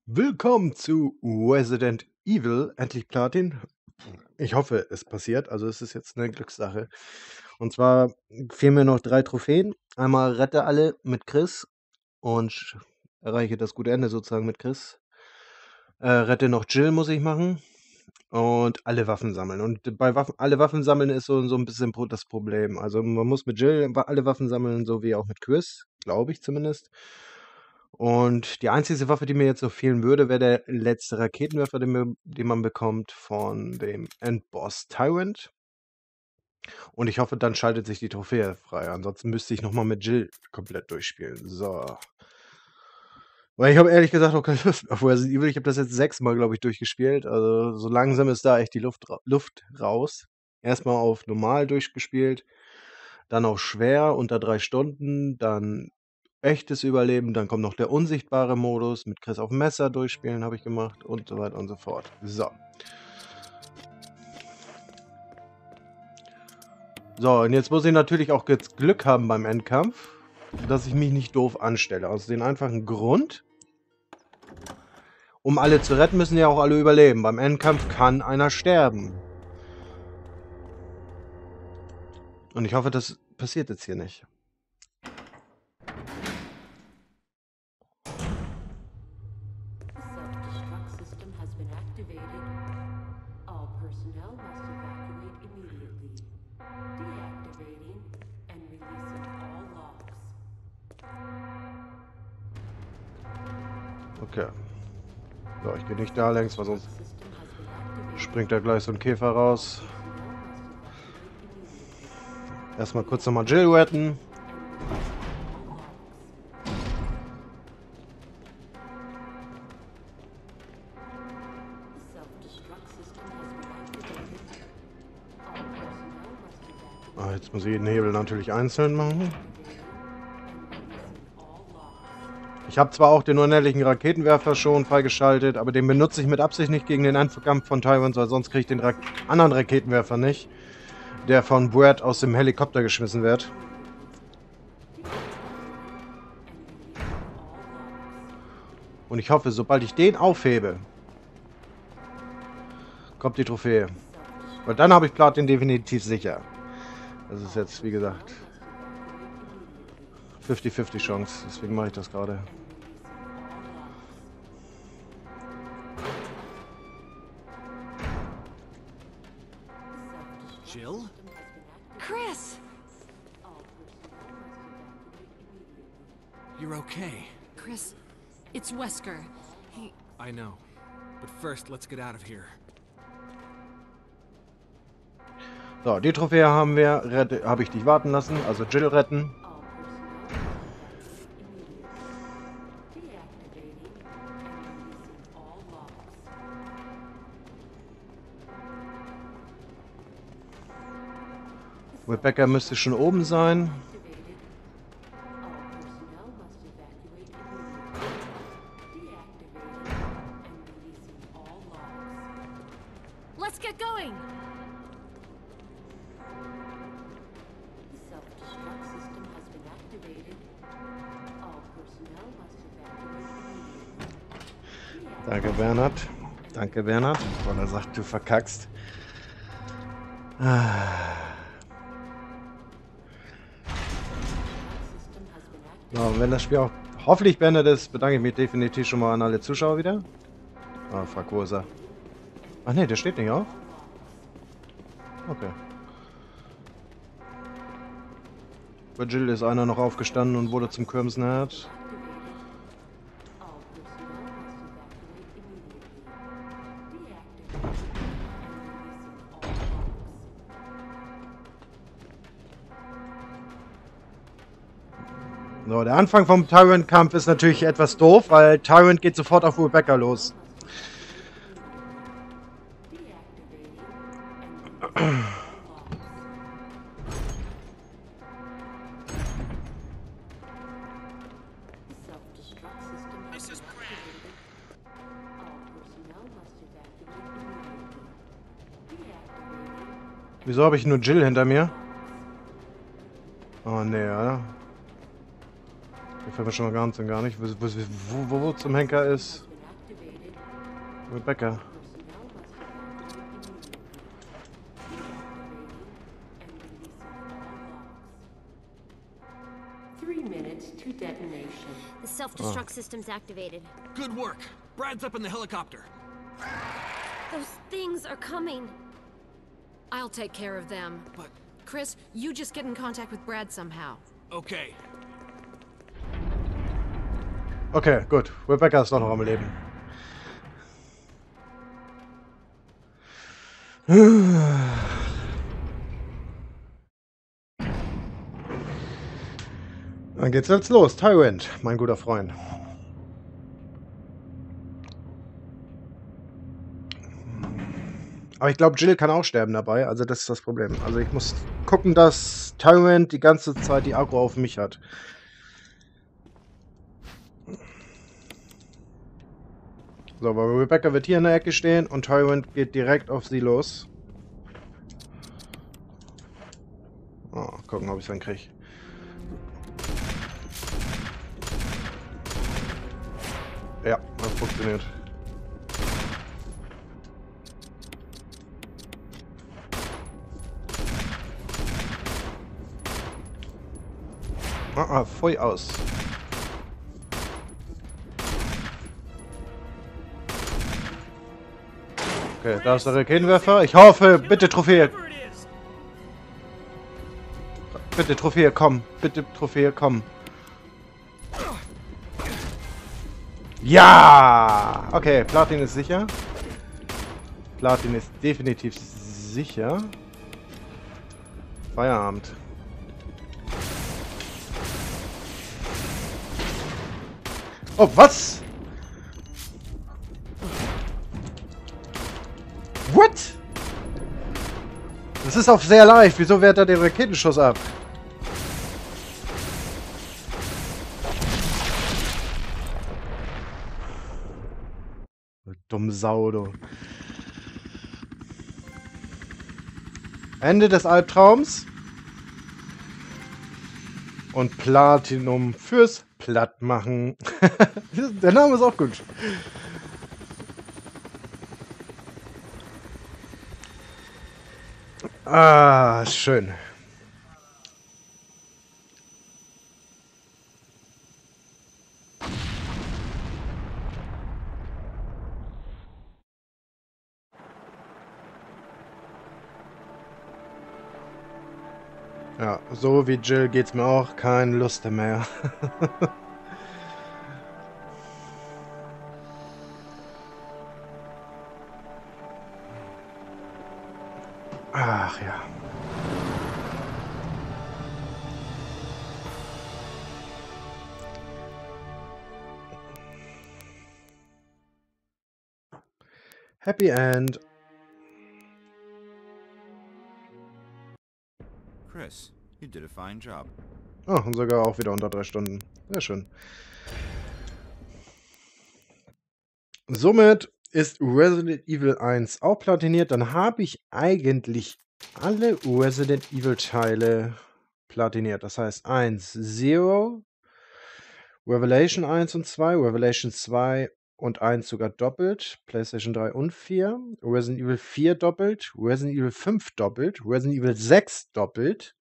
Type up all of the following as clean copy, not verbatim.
Willkommen zu Resident Evil, endlich Platin. Ich hoffe, es passiert. Also es ist jetzt eine Glückssache. Und zwar fehlen mir noch 3 Trophäen. Einmal rette alle mit Chris und erreiche das gute Ende sozusagen mit Chris. Rette noch Jill muss ich machen und alle Waffen sammeln. Und bei alle Waffen sammeln ist so ein bisschen das Problem. Also man muss mit Jill alle Waffen sammeln, so wie auch mit Chris, glaube ich zumindest. Und die einzige Waffe, die mir jetzt noch fehlen würde, wäre der letzte Raketenwerfer, den man bekommt von dem Endboss Tyrant. Und ich hoffe, dann schaltet sich die Trophäe frei. Ansonsten müsste ich nochmal mit Jill komplett durchspielen. So. Weil ich habe ehrlich gesagt auch keine Lust auf Resident Evil. Ich habe das jetzt 6-mal, glaube ich, durchgespielt. Also so langsam ist da echt die Luft raus. Erstmal auf normal durchgespielt, dann auf schwer unter 3 Stunden, dann echtes Überleben, dann kommt noch der unsichtbare Modus mit Chris auf dem Messer durchspielen, habe ich gemacht und so weiter und so fort. So. So, und jetzt muss ich natürlich auch jetzt Glück haben beim Endkampf, dass ich mich nicht doof anstelle. Aus dem einfachen Grund, um alle zu retten, müssen ja auch alle überleben. Beim Endkampf kann einer sterben. Und ich hoffe, das passiert jetzt hier nicht. Self-destruct system has been activated. All personnel must evacuate immediately. Deactivating and releasing all locks. Okay. So, ich gehe nicht da längs, weil sonst System has been activated. springt da gleich so ein Käfer raus. Personnel must evacuate immediately. Erstmal kurz nochmal Jill retten. Self-destruct system has been activated. All personnel must evacuate Ah, jetzt muss ich jeden Hebel natürlich einzeln machen. and releasing all locks. Ich habe zwar auch den unendlichen Raketenwerfer schon freigeschaltet, aber den benutze ich mit Absicht nicht gegen den Endkampf von Tyrant, weil sonst kriege ich den anderen Raketenwerfer nicht, der von Brad aus dem Helikopter geschmissen wird. Und ich hoffe, sobald ich den aufhebe, kommt die Trophäe. Weil dann habe ich Platin definitiv sicher. Das ist jetzt, wie gesagt, 50-50 Chance. Deswegen mache ich das gerade. Jill? Chris! You're okay. Chris, it's Wesker. I know. But first, let's get out of here. So, die Trophäe haben wir. Habe ich dich warten lassen. Also Jill retten. Rebecca müsste schon oben sein. Let's get going! Self-destruct system has been activated. All personnel must evacuate immediately. Danke, Bernhard. Danke, Bernhard. Weil er sagt, du verkackst. So, und wenn das Spiel auch hoffentlich beendet ist, bedanke ich mich definitiv schon mal an alle Zuschauer wieder. Ah, fuck, wo ist er? Ach ne, der steht nicht auf. Okay. Bei Jill ist einer noch aufgestanden und wurde zum Kirmesnerd. So, der Anfang vom Tyrant-Kampf ist natürlich etwas doof, weil Tyrant geht sofort auf Rebecca los. Wieso habe ich nur Jill hinter mir? Oh ne, oder? Gefällt mir schon mal ganz und gar nicht. Wo zum Henker ist. Rebecca. Personnel must evacuate immediately. Deactivating and releasing all logs. 3 minutes to detonation. The self-destruct system's activated. Good work. Brad's up in the helicopter. Those things are coming. I'll take care of them. But, Chris, you just get in contact with Brad somehow. okay. Okay, gut. Rebecca ist doch noch am Leben. Dann geht's jetzt los. Tyrant, mein guter Freund. Aber ich glaube, Jill kann auch sterben dabei. Also das ist das Problem. Also ich muss gucken, dass Tyrant die ganze Zeit die Aggro auf mich hat. So, aber Rebecca wird hier in der Ecke stehen und Tyrant geht direkt auf sie los. Oh, gucken, ob ich es dann kriege. Ja, das funktioniert. Voll aus. Okay, da ist der Raketenwerfer. Ich hoffe, bitte Trophäe. Bitte Trophäe, komm. Bitte Trophäe, komm. Ja! Okay, Platin ist sicher. Platin ist definitiv sicher. Feierabend. Oh, was? What? Das ist auf sehr leicht. Wieso wehrt er den Raketenschuss ab? Dumme Sau, du. Ende des Albtraums. Und Platinum fürs Plattmachen. Der Name ist auch gut. Ah, schön. Ja, so wie Jill geht's mir auch. Keine Lust mehr. Ach ja. Happy End. Chris, you did a fine job. Oh, und sogar auch wieder unter 3 Stunden. Sehr schön. Somit ist Resident Evil 1 auch platiniert. Dann habe ich eigentlich alle Resident Evil Teile platiniert. Das heißt 1, 0, Revelation 1 und 2, Revelation 2 und 1 sogar doppelt, PlayStation 3 und 4, Resident Evil 4 doppelt, Resident Evil 5 doppelt, Resident Evil 6 doppelt,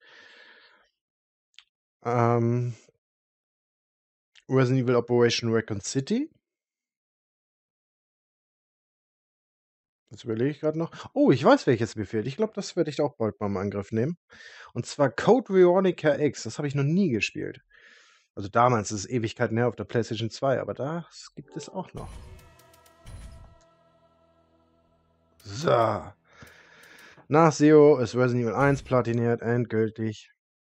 Resident Evil Operation Raccoon City. Jetzt überlege ich gerade noch. Oh, ich weiß, welches mir fehlt. Ich glaube, das werde ich auch bald mal im Angriff nehmen. Und zwar Code Veronica X. Das habe ich noch nie gespielt. Also damals, das ist Ewigkeiten her auf der PlayStation 2, aber das gibt es auch noch. So. Nach Zero ist Resident Evil 1 platiniert, endgültig.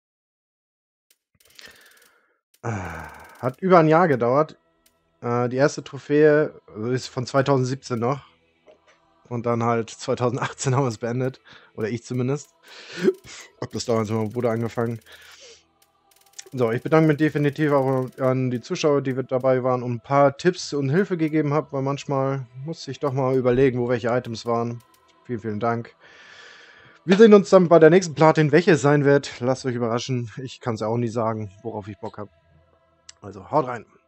Hat über ein Jahr gedauert. Die erste Trophäe ist von 2017 noch. Und dann halt 2018 haben wir es beendet. Oder ich zumindest. Hab das damals mit meinem Bruder angefangen. So, ich bedanke mich definitiv auch an die Zuschauer, die dabei waren und ein paar Tipps und Hilfe gegeben haben, weil manchmal musste ich doch mal überlegen, wo welche Items waren. Vielen, vielen Dank. Wir sehen uns dann bei der nächsten Platin, welche es sein wird. Lasst euch überraschen. Ich kann es ja auch nie sagen, worauf ich Bock habe. Also, haut rein.